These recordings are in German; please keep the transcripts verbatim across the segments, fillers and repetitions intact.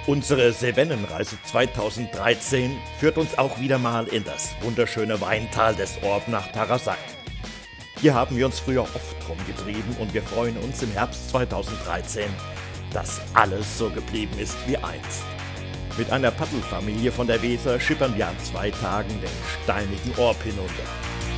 Unsere Sevennenreise zweitausenddreizehn führt uns auch wieder mal in das wunderschöne Weintal des Orb nach Tarasac. Hier haben wir uns früher oft rumgetrieben und wir freuen uns im Herbst zweitausenddreizehn, dass alles so geblieben ist wie einst. Mit einer Paddelfamilie von der Weser schippern wir an zwei Tagen den steinigen Orb hinunter.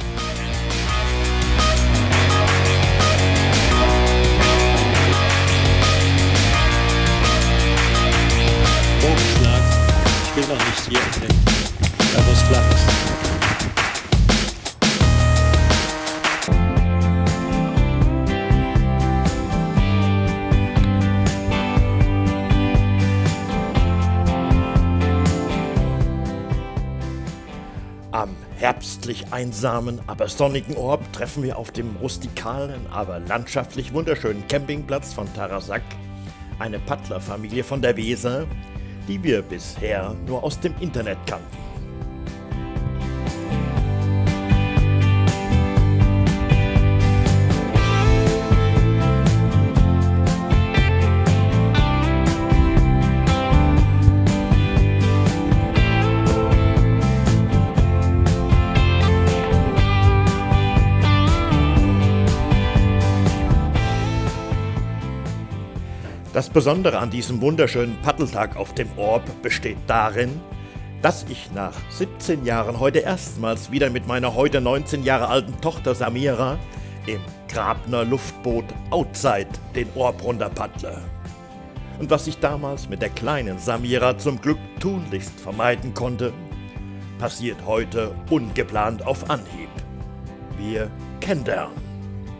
Bogenschlag. Ich will noch nicht hier entdecken, da wo es flach ist. Am herbstlich einsamen, aber sonnigen Orb treffen wir auf dem rustikalen, aber landschaftlich wunderschönen Campingplatz von Tarasac eine Paddlerfamilie von der Weser, die wir bisher nur aus dem Internet kannten. Das Besondere an diesem wunderschönen Paddeltag auf dem Orb besteht darin, dass ich nach siebzehn Jahren heute erstmals wieder mit meiner heute neunzehn Jahre alten Tochter Samira im Grabner Luftboot Outside den Orb runterpaddle. Und was ich damals mit der kleinen Samira zum Glück tunlichst vermeiden konnte, passiert heute ungeplant auf Anhieb. Wir kennenlernen.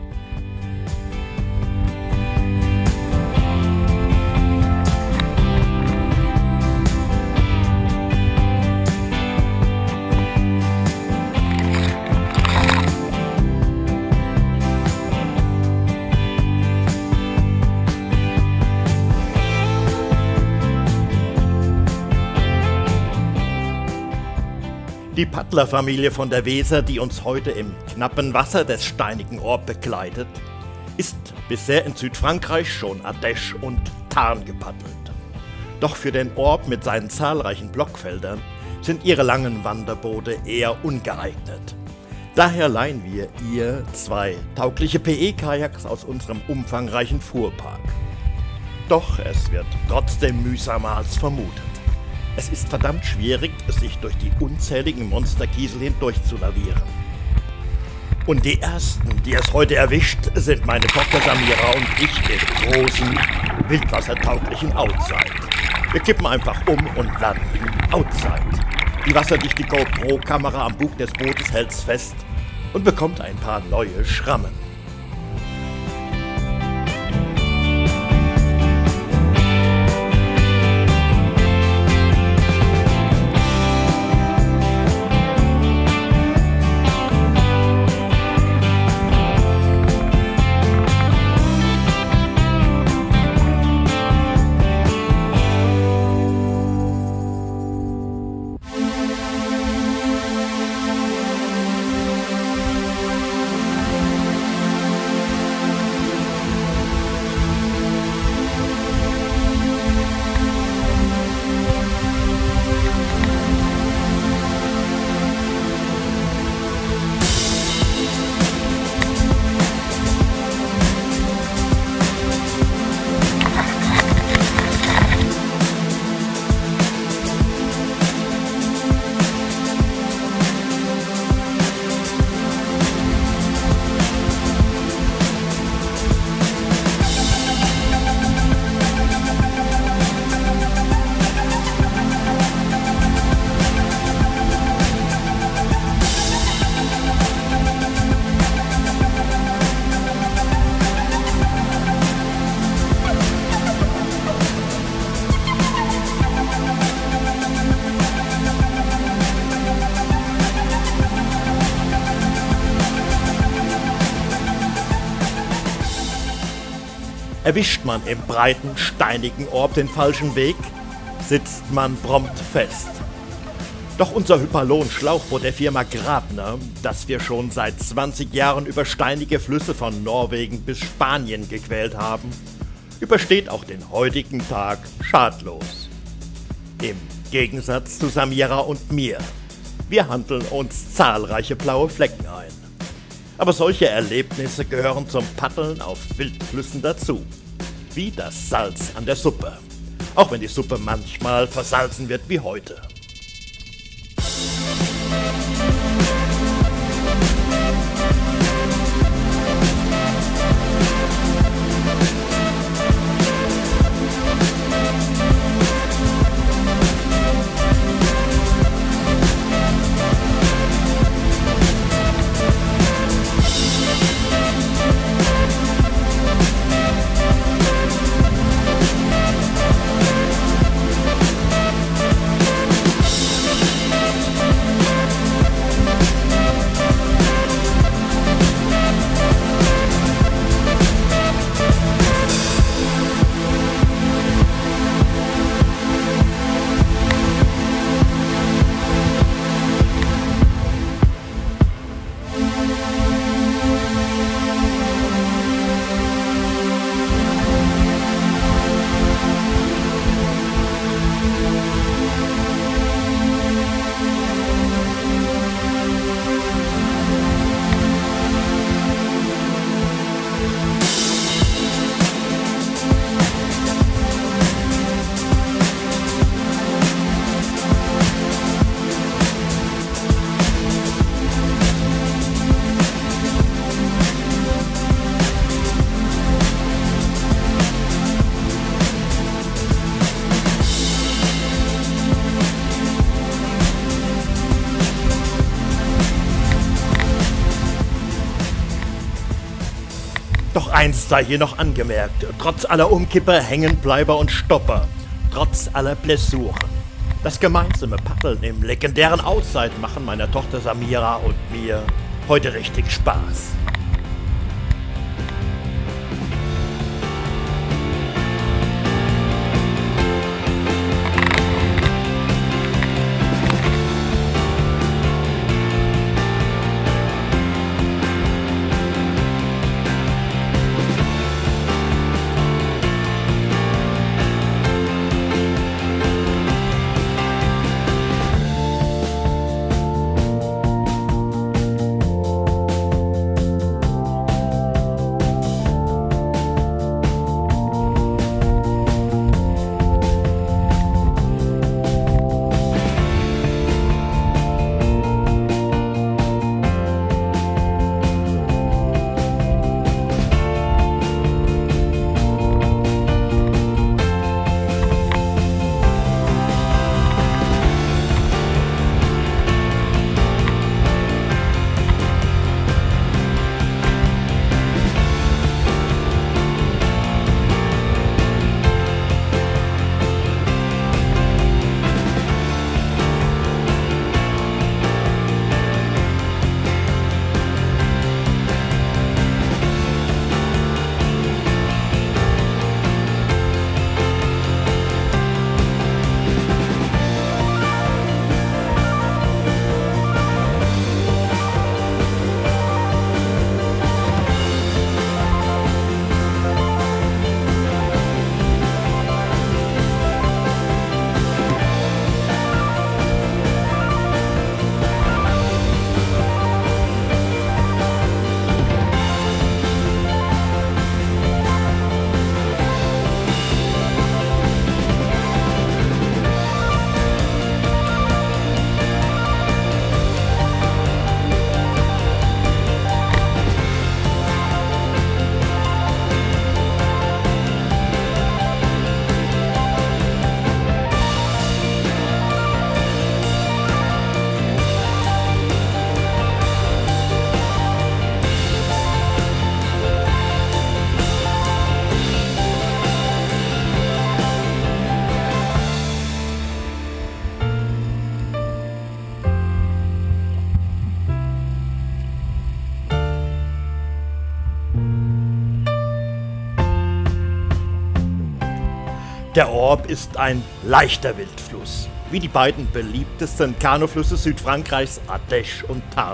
Die Paddlerfamilie von der Weser, die uns heute im knappen Wasser des steinigen Orb begleitet, ist bisher in Südfrankreich schon Ardèche und Tarn gepaddelt. Doch für den Orb mit seinen zahlreichen Blockfeldern sind ihre langen Wanderboote eher ungeeignet. Daher leihen wir ihr zwei taugliche P E-Kajaks aus unserem umfangreichen Fuhrpark. Doch es wird trotzdem mühsamer als vermutet. Es ist verdammt schwierig, sich durch die unzähligen Monsterkiesel hindurchzulavieren. Und die ersten, die es heute erwischt, sind meine Tochter Samira und ich im großen, wildwassertauglichen Outside. Wir kippen einfach um und landen Outside. Die wasserdichte GoPro-Kamera am Bug des Bootes hält's fest und bekommt ein paar neue Schrammen. Erwischt man im breiten, steinigen Orb den falschen Weg, sitzt man prompt fest. Doch unser Hypalon-Schlauchboot der Firma Grabner, das wir schon seit zwanzig Jahren über steinige Flüsse von Norwegen bis Spanien gequält haben, übersteht auch den heutigen Tag schadlos. Im Gegensatz zu Samira und mir. Wir handeln uns zahlreiche blaue Flecken ein. Aber solche Erlebnisse gehören zum Paddeln auf Wildflüssen dazu. Wie das Salz an der Suppe. Auch wenn die Suppe manchmal versalzen wird wie heute. Doch eins sei hier noch angemerkt, trotz aller Umkipper, Hängenbleiber und Stopper, trotz aller Blessuren. Das gemeinsame Paddeln im legendären Outside machen meiner Tochter Samira und mir heute richtig Spaß. Der Orb ist ein leichter Wildfluss, wie die beiden beliebtesten Kanuflüsse Südfrankreichs Ardèche und Tarn.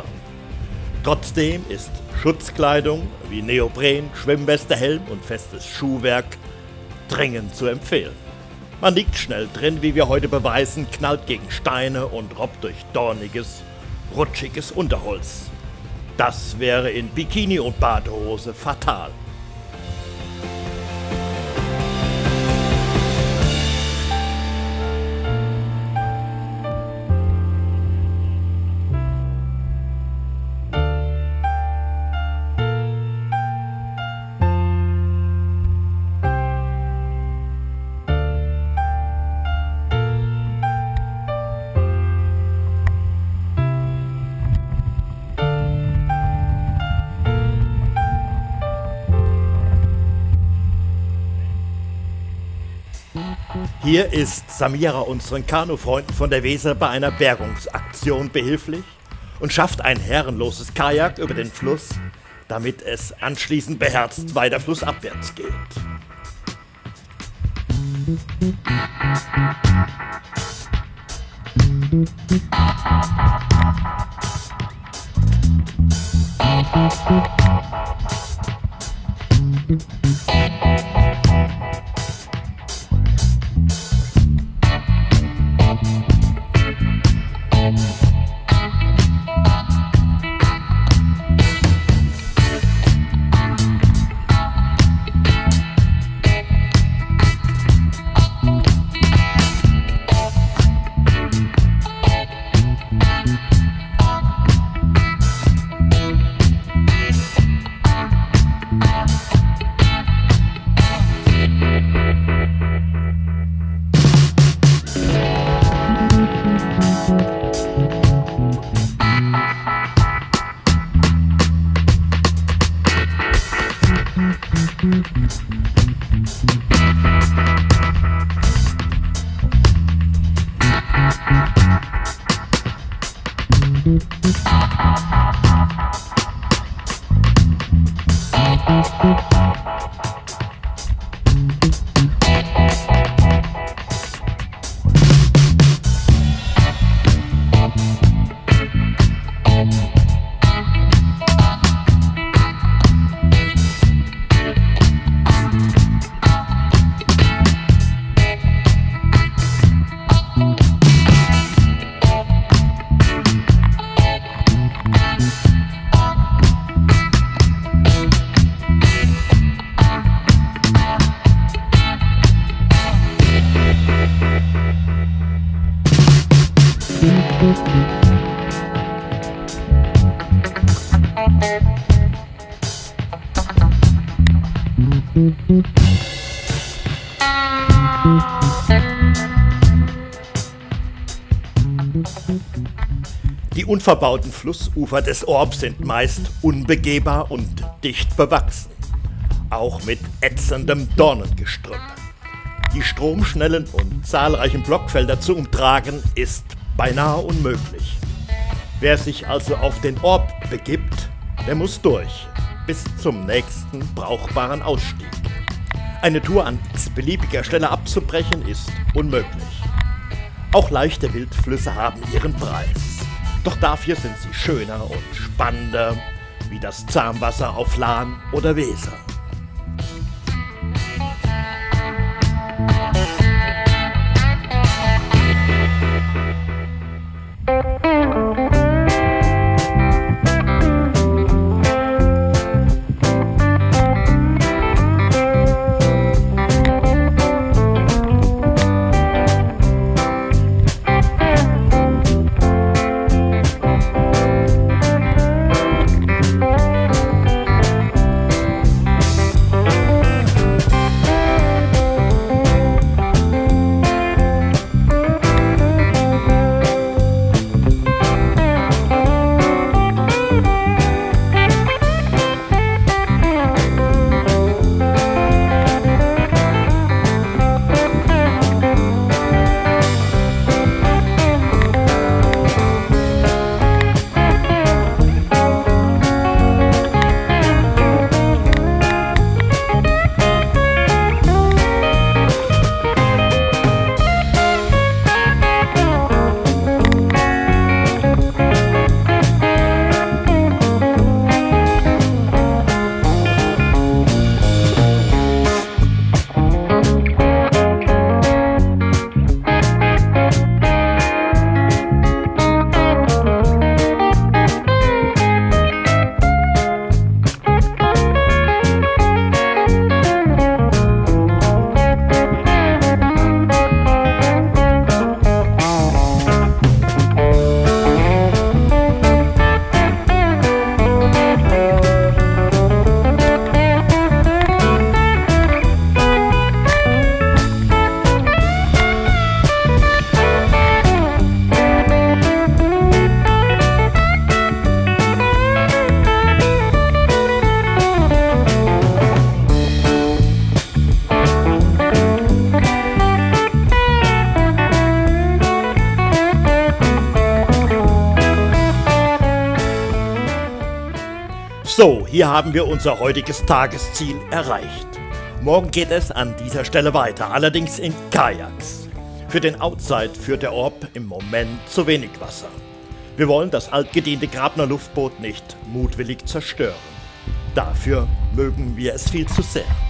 Trotzdem ist Schutzkleidung wie Neopren, Schwimmweste, Helm und festes Schuhwerk dringend zu empfehlen. Man liegt schnell drin, wie wir heute beweisen, knallt gegen Steine und robbt durch dorniges, rutschiges Unterholz. Das wäre in Bikini und Badehose fatal. Hier ist Samira unseren Kanufreunden von der Weser bei einer Bergungsaktion behilflich und schafft ein herrenloses Kajak über den Fluss, damit es anschließend beherzt weiter flussabwärts geht. Die unverbauten Flussufer des Orb sind meist unbegehbar und dicht bewachsen, auch mit ätzendem Dornengestrüpp. Die stromschnellen und zahlreichen Blockfelder zu umtragen ist beinahe unmöglich. Wer sich also auf den Orb begibt, der muss durch, bis zum nächsten brauchbaren Ausstieg. Eine Tour an x-beliebiger Stelle abzubrechen ist unmöglich. Auch leichte Wildflüsse haben ihren Preis. Doch dafür sind sie schöner und spannender, wie das Zahnwasser auf Lahn oder Weser. Hier haben wir unser heutiges Tagesziel erreicht. Morgen geht es an dieser Stelle weiter, allerdings in Kajaks. Für den Outside führt der Orb im Moment zu wenig Wasser. Wir wollen das altgediente Grabner Luftboot nicht mutwillig zerstören. Dafür mögen wir es viel zu sehr.